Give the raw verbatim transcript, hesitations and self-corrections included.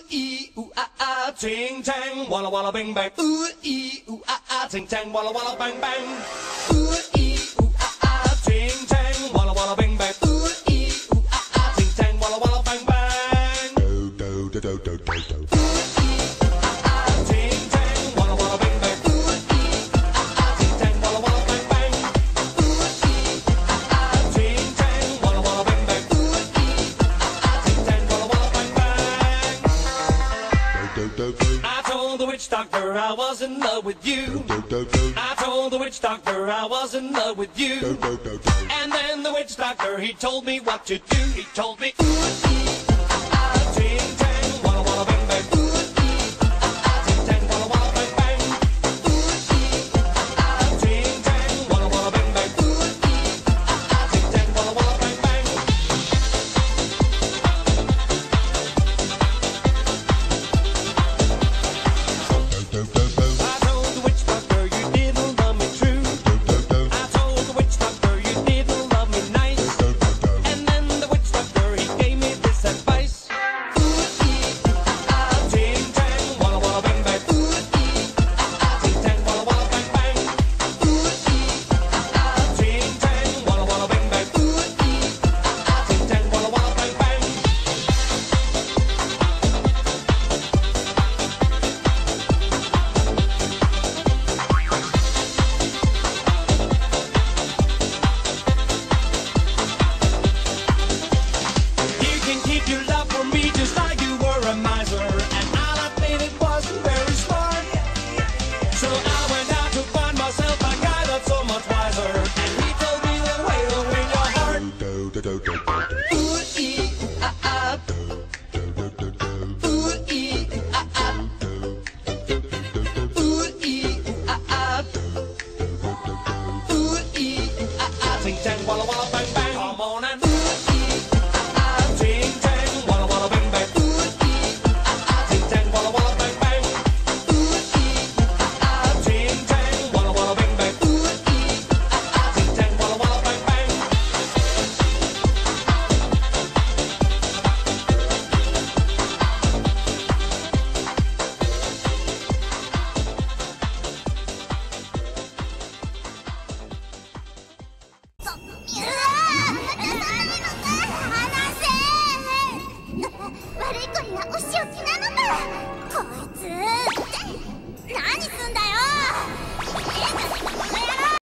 oo-ee-oo-ah-ah, ting tang, walla walla bang bang. Oo-ee-oo-ah-ah, ting tang, walla walla bang bang. Oo-ee-oo-ah-ah, ting tang, walla walla bang bang. Oo-ee-oo-ah-ah, ting tang, walla walla bang bang. Do do do do do do do. Oo-ee-oo-ah-ah, ting tang, walla walla bang bang. Oo-ee-oo-ah-ah, ting tang, walla walla bang bang. Oo-ee-oo-ah-ah, ting tang, walla walla bang bang. Oo-ee-oo-ah-ah, ting tang, walla walla bang bang. I told the witch doctor I was in love with you. I told the witch doctor I was in love with you. And then the witch doctor, he told me what to do. He told me, ooh,